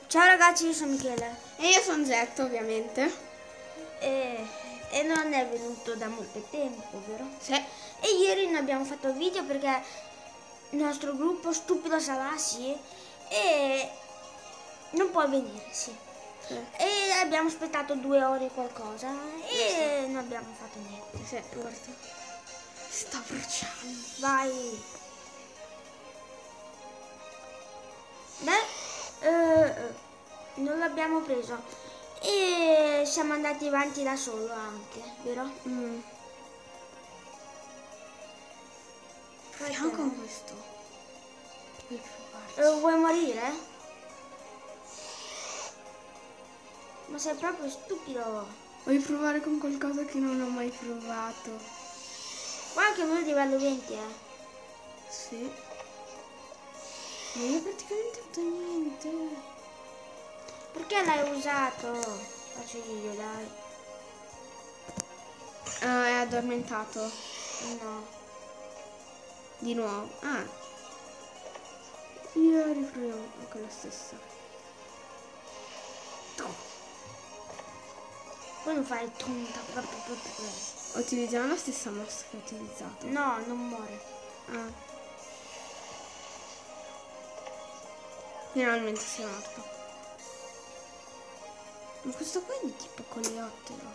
Ciao ragazzi, io sono Michele E io sono Zetto, ovviamente. e non è venuto da molto tempo, vero? Sì. E ieri non abbiamo fatto video perché il nostro gruppo Stupido Salassi e non può venire, sì. E abbiamo aspettato 2 ore e qualcosa e non abbiamo fatto niente. Sì, guarda. Sta bruciando. Vai. Non l'abbiamo preso e siamo andati avanti da solo anche, vero? Proviamo con questo. Per provarci. Vuoi morire? Ma sei proprio stupido. Vuoi provare con qualcosa che non ho mai provato? Guarda che lui è livello 20, Sì. Ma io praticamente non ho fatto niente. Perché l'hai usato? Faccio io, dai. È addormentato. No. Di nuovo. Ah. Io riproviamo con la stessa. Poi non fai tonta proprio. Utilizziamo la stessa mossa che ho utilizzato. No, non muore. Ah. Finalmente si è morto. Ma questo qua è di tipo coleottero.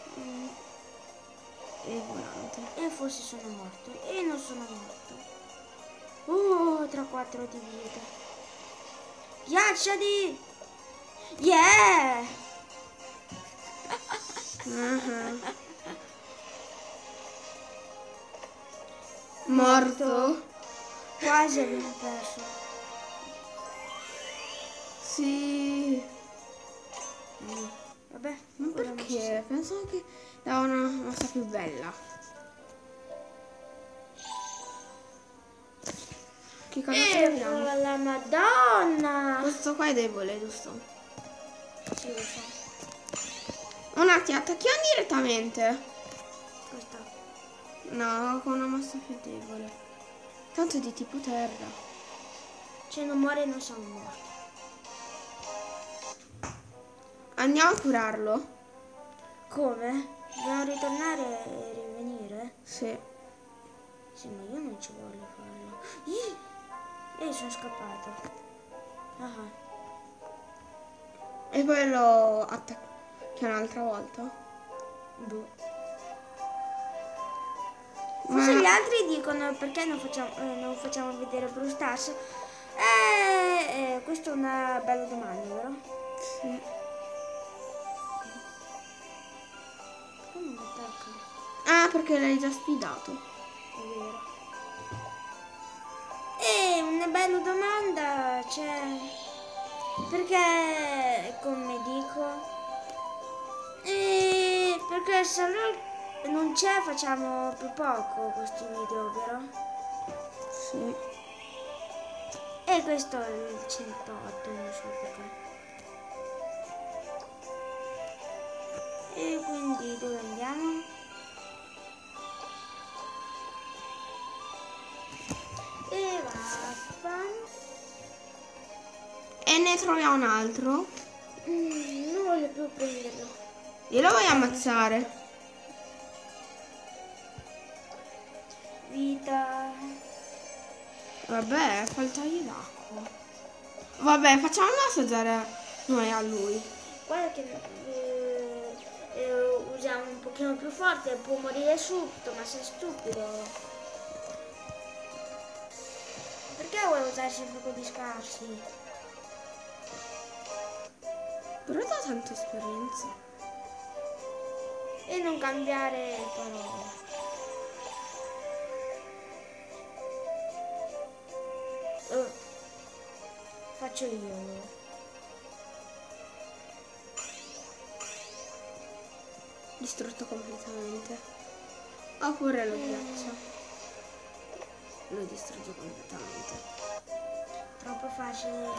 È volante. E forse sono morto. E non sono morto. Tra 4 di vita. Ghiacciati! Yeah! Morto? Quasi abbiamo perso. Sì. Vabbè. Ma ora non ci perché? Pensavo che dava una mossa più bella. Che cosa proviamo? la Madonna! Questo qua è debole, giusto? Sì, lo so. Un attimo, attacchiamo direttamente. Questa. No, con una mossa più debole. Tanto è di tipo terra. Cioè non muore e non siamo morti. Andiamo a curarlo? Come? Dobbiamo ritornare e rivenire? Sì. Sì, ma io non ci voglio farlo. Sono scappato. Ah. E poi lo attacchiamo un'altra volta. Boh. Forse Ma gli altri dicono perché non facciamo vedere Brawl Stars. Questa è una bella domanda, vero? sì. Come mi attacca? Ah, perché l'hai già sfidato. È vero. Una bella domanda, cioè, perché, come dico, perché se non c'è facciamo più poco questi video, vero? Sì. E questo è il 108, non so perché. E quindi dove andiamo? E basta. E ne troviamo un altro. Non voglio più prenderlo. Io lo voglio ammazzare. Vita. Vabbè, faltagli l'acqua. Vabbè, facciamolo assaggiare noi a lui. Guarda che usiamo un pochino più forte, può morire subito, ma sei stupido. Perché vuoi usare sempre quelli scarsi? Però dà tanta esperienza. E non cambiare parole. Faccio io allora. Distrutto completamente. Oppure lo ghiaccia. Lo distrugge completamente. Troppo facile.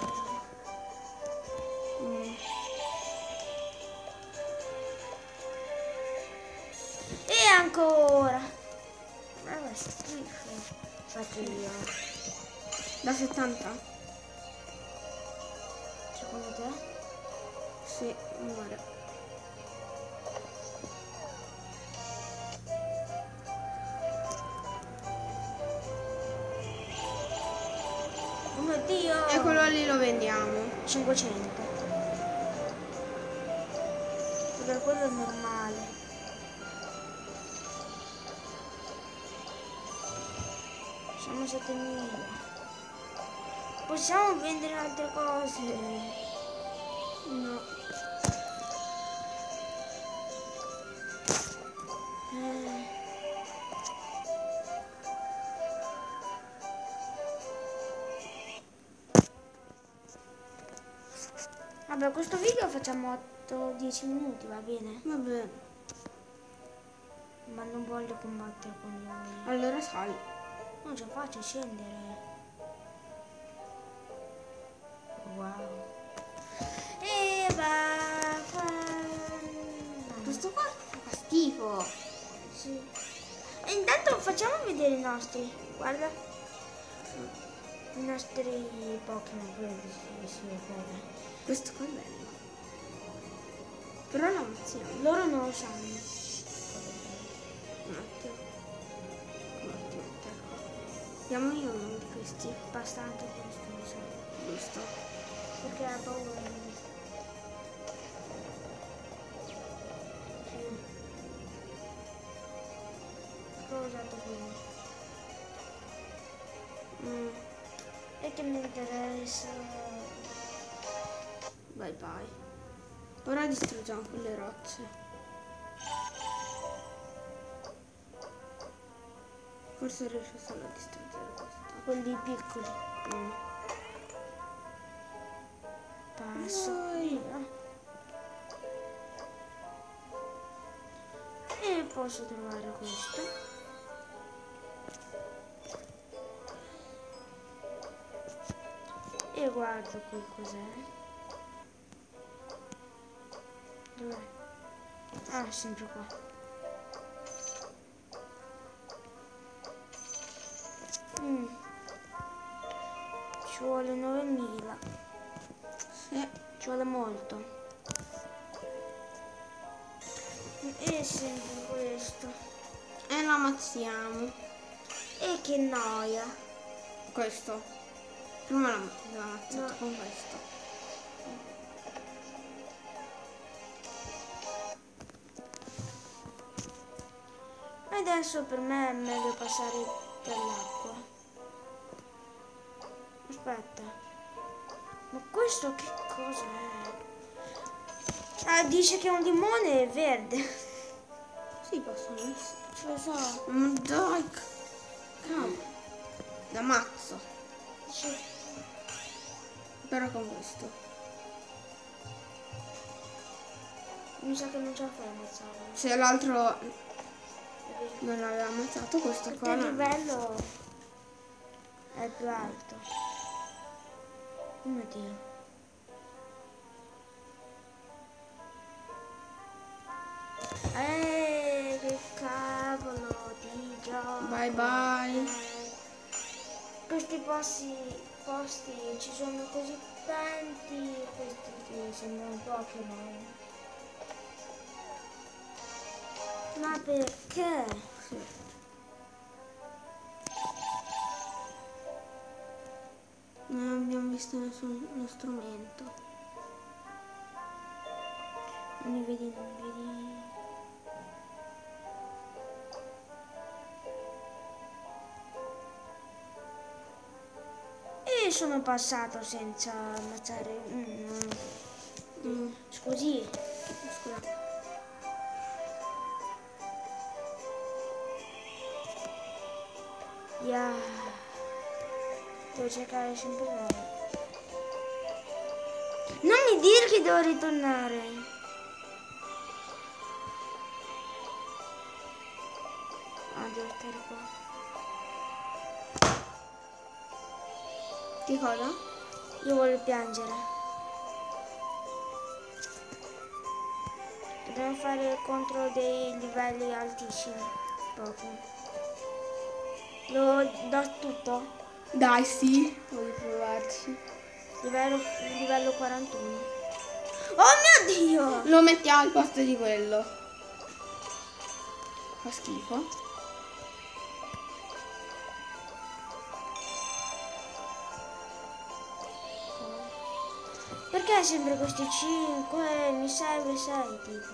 E ancora. Ma schifo. Faccio io. Da 70? Sì. Come te? Sì, muore. Oh mio Dio! E quello lì lo vendiamo. 500. Perché quello è normale. Siamo 7000. Possiamo vendere altre cose? No. Vabbè, questo video facciamo 8-10 minuti, va bene? Va bene. Ma non voglio combattere con lui. Allora sali. Non ce la faccio scendere. Wow. E va. Questo qua fa schifo. Sì. E intanto facciamo vedere i nostri. Guarda. I nostri Pokémon, quelli si vede. Questo qua è bello. Però lo ammazziamo. Loro non lo sanno. Un attimo. Un attimo, ecco. Diamo io uno di questi. Abbastanza questo, lo so. Giusto. Perché ha paura di me. Sì. Ho usato quello. E che mi interessa. Bye bye. Ora distruggiamo quelle rocce. Forse riesco solo a distruggere questo. Quelli piccoli. Passo. Dai. Via. E posso trovare questo. E guardo qui cos'è. Dov'è? Ah, sempre qua. Ci vuole 9000. Sì. Ci vuole molto. E sempre questo. E lo ammazziamo. E che noia. Questo. Prima l'ho ammazzato No. con questo. Adesso per me è meglio passare per l'acqua. Aspetta. Ma questo che cosa è? Ah, dice che è un limone verde. Sì, possono essere. Lo so. Dai. Cavolo. L'ammazzo. Sì. Però con questo. Mi sa che non ce la fai a ammazzare. Se l'altro non l'aveva ammazzato, questo Perché qua il no. livello è più alto. Oh mio Dio. Che cavolo di gioco. Bye bye. Questi posti ci sono così tanti, questi che sembrano Pokémon. Ma perché? Sì. Non abbiamo visto nessuno strumento. Non mi vedi, non mi vedi. E sono passato senza ammazzare. Scusi. Scusa. Yeah. Devo cercare sempre lei. Non mi dire che devo ritornare. Ah, devo stare qua. Che cosa? Io voglio piangere. Dobbiamo fare contro dei livelli altissimi. Poco. Lo do tutto? Dai, sì. Voglio provarci. livello 41. Oh mio Dio! Lo mettiamo al posto di quello. Fa schifo. Perché sempre questi 5? Mi serve 6 tipo.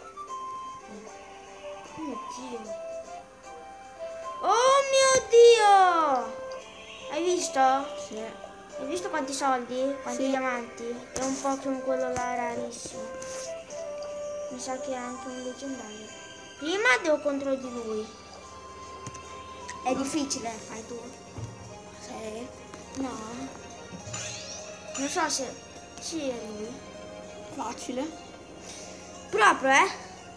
Oh mio Dio! Oh mio Dio! Hai visto? Sì. Hai visto quanti soldi? Quanti Sì. diamanti? È un Pokémon quello là rarissimo. Mi sa che è anche un leggendario. Prima devo contro di lui. È difficile, fai tu. Sì. No. Non so se... Sì, è lui. Facile. Proprio, eh?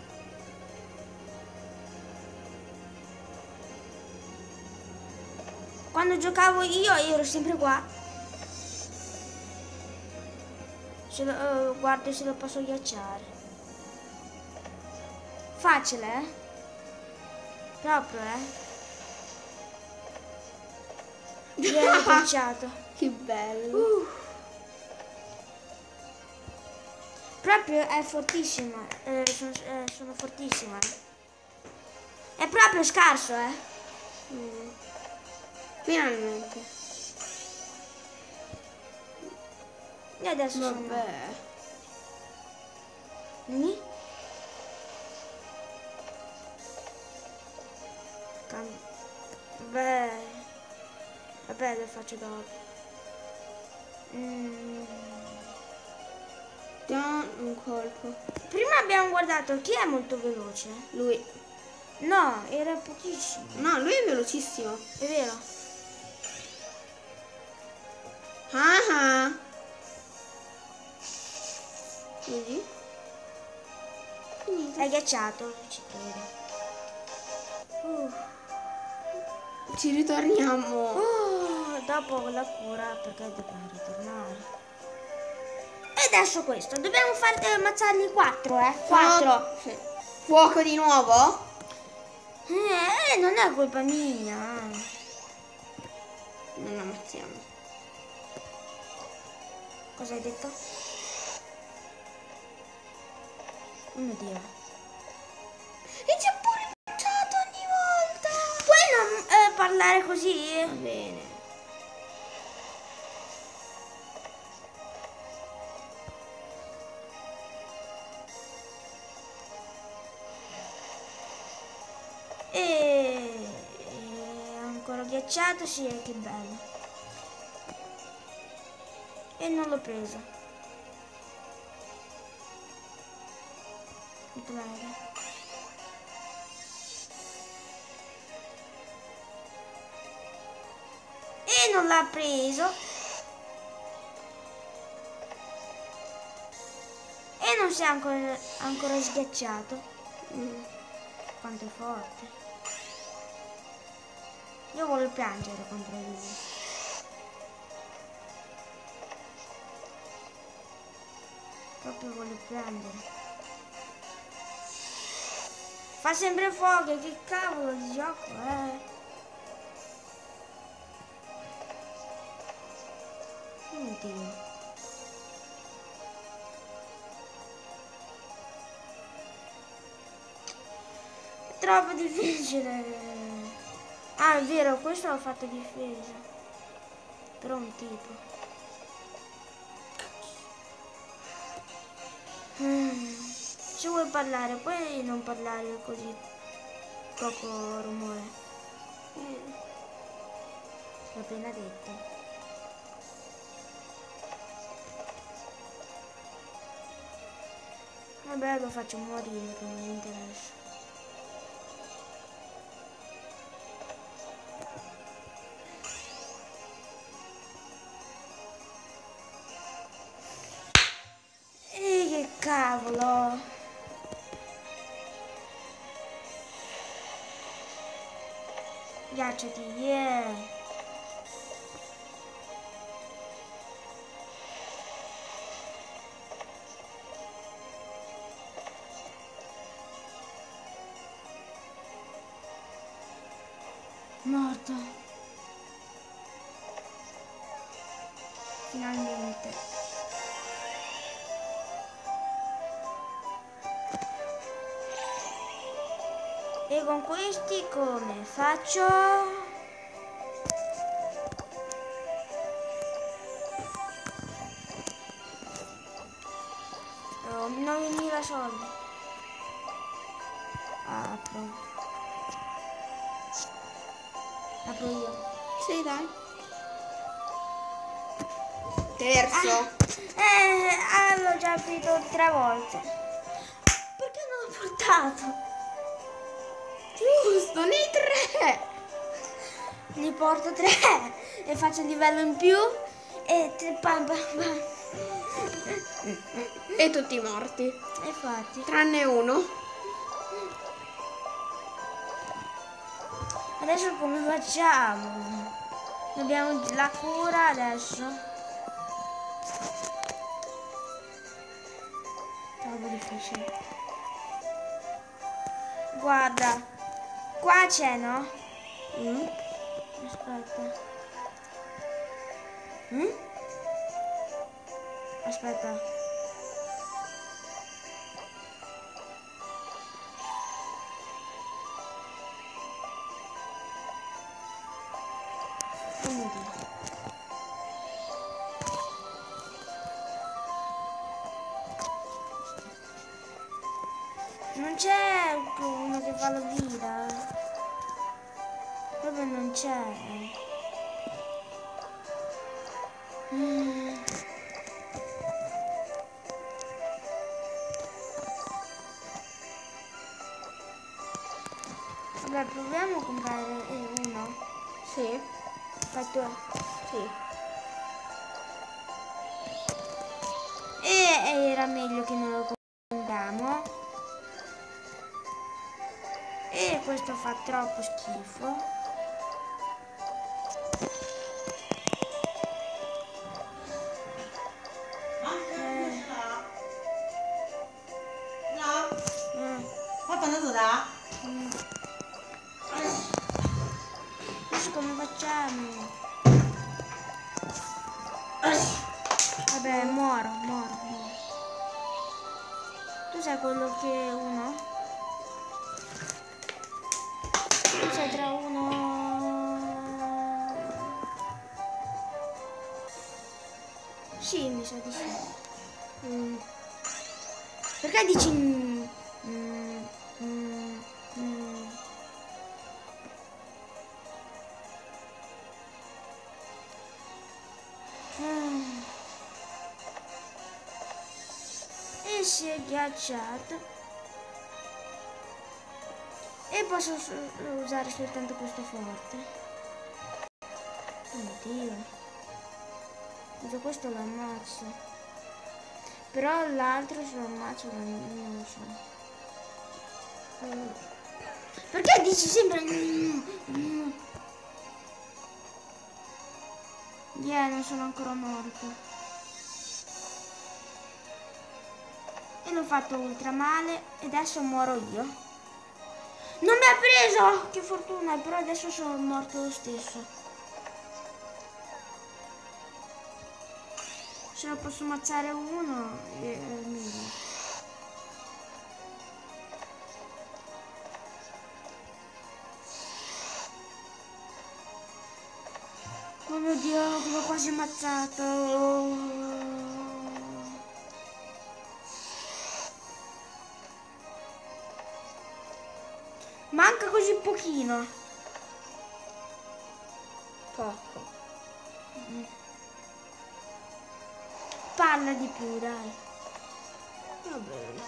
Quando giocavo io ero sempre qua. Guardo se lo posso ghiacciare. Facile, eh? Proprio, Viene ghiacciato. Che bello. Proprio è fortissima. Sono fortissima. È proprio scarso, Finalmente. E adesso sono... Vabbè. Vieni. Beh. Vabbè, lo faccio dopo. Diamo un colpo. Prima abbiamo guardato chi è molto veloce. Lui. No, era pochissimo. No, lui è velocissimo. È vero? Ah. Vedi? È ghiacciato, ci credo. Ci ritorniamo. Dopo la cura perché dobbiamo ritornare. E adesso questo, dobbiamo ammazzarli 4, 4. Sì. Fuoco di nuovo? Non è colpa mia. Non ammazziamo. Cosa hai detto? Oh mio Dio. E ci ha pure bocciato ogni volta. Puoi non parlare così? Va bene. Ancora ghiacciato, sì, che bello. E non l'ho preso. Molto bene. E non l'ha preso. E non si è ancora sghiacciato. Quanto è forte. Io voglio piangere contro lui. Proprio voglio piangere. Fa sempre fuoco, che cavolo di gioco è? Oddio. È troppo difficile. Ah, è vero, questo l'ho fatto difesa. Però un tipo. Se vuoi parlare, puoi non parlare così poco rumore. L'ho appena detto. Vabbè, lo faccio morire, che non mi interessa. Che cavolo! Ghiacciati, yeah! Morto! finalmente. E con questi come faccio? Oh, 9.000 soldi. Apro io. Sì, dai. Terzo. L'ho già aprito 3 volte. Perché non l'ho portato? Giusto, nei 3. Ne porto 3 e faccio il livello in più e pam pam pam. E tutti morti. Infatti. Tranne uno. Adesso come facciamo? Dobbiamo la cura adesso. Troppo difficile. Guarda, qua c'è, no? Aspetta. Aspetta. Oh mio Dio. Non c'è uno che fa la vita. Proprio non c'è. Vabbè, proviamo a comprare uno. Sì. Fatto. Sì. E era meglio che non lo compriamo. E questo fa troppo schifo. Adesso come facciamo? Vabbè, muoro. Tu sai quello che è uno? Tu sei tra uno... Sì, mi sa di sì. Perché dici... E si è ghiacciato. E posso usare soltanto questo forte. Oddio. Già questo lo ammazzo. Però l'altro se lo ammazzo non lo so. Perché dici sempre... non sono ancora morto. E l'ho fatto ultra male e adesso muoro io. Non mi ha preso! Che fortuna, però adesso sono morto lo stesso. Se lo posso ammazzare uno è meglio. Oh mio Dio, l'ho quasi ammazzato. Manca così pochino. Poco. Parla di più, dai. Va bene.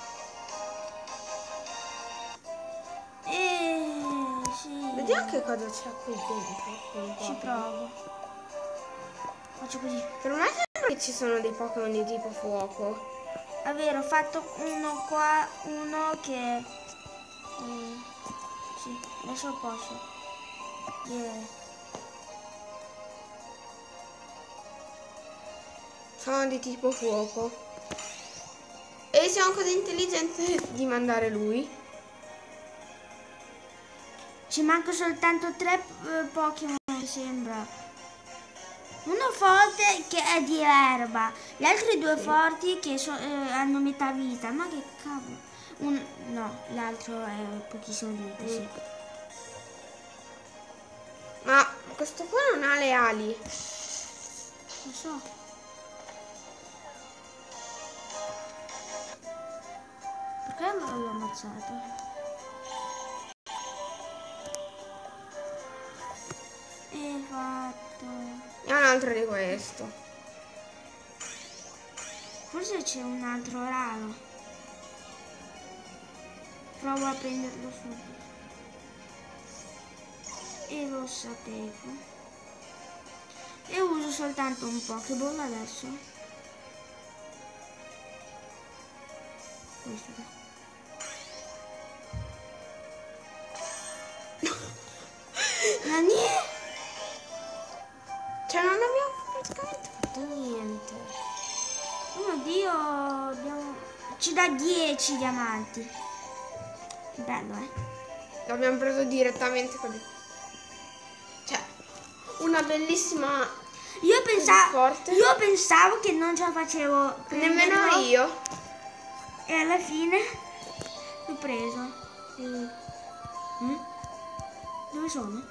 Sì. Vediamo che cosa c'è qui dentro. Ci provo. Faccio così. Per me sembra che ci sono dei Pokémon di tipo fuoco. È vero, ho fatto uno qua, uno che... sì, adesso posso. Sono di tipo fuoco. E siamo così intelligenti di mandare lui. Ci manca soltanto 3 Pokémon, mi sembra. Uno forte che è di erba, gli altri due forti che hanno metà vita. Ma che cavolo? No, l'altro è pochissimo di vita, sì. Ma questo qua non ha le ali. Lo so. Perché non l'ho ammazzato? E fatto. E un altro di questo. Forse c'è un altro raro. Provo a prenderlo subito. E lo sapevo. E uso soltanto un Pokéball adesso. Questo da. Nani? Cioè non abbiamo praticamente fatto niente. Oh mio Dio, ci dà 10 diamanti. Bello, eh? L'abbiamo preso direttamente con... Cioè, una bellissima... forte. Io pensavo che non ce la facevo prenderlo. Nemmeno io. E alla fine l'ho preso. Dove sono?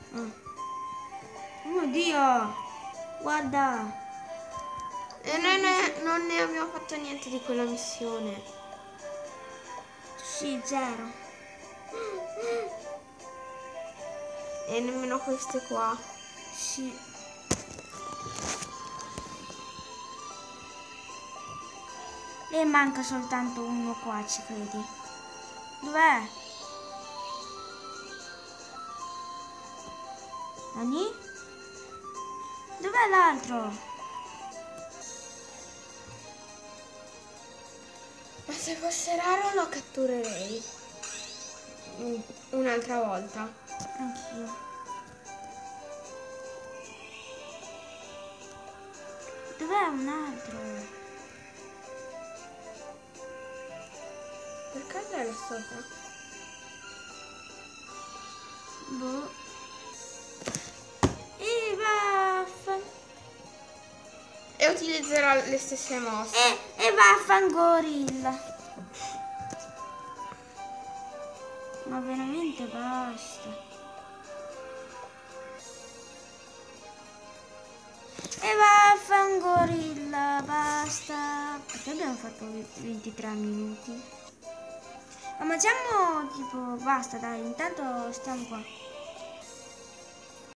Oh mio Dio, guarda. E noi non ne abbiamo fatto niente di quella missione. Sì, 0. E nemmeno queste qua. Sì. E manca soltanto uno qua, ci credi? Dov'è? Nani? Dov'è l'altro? Ma se fosse raro lo catturerei. Un'altra volta. Anch'io. Dov'è un altro? Per caso è là sopra? Boh. E vaffa. E utilizzerò le stesse mosse. E vaffangorilla. Ma veramente basta. E vaffangorilla, basta. Perché abbiamo fatto 23 minuti? Ma mangiamo tipo, basta dai, intanto stiamo qua.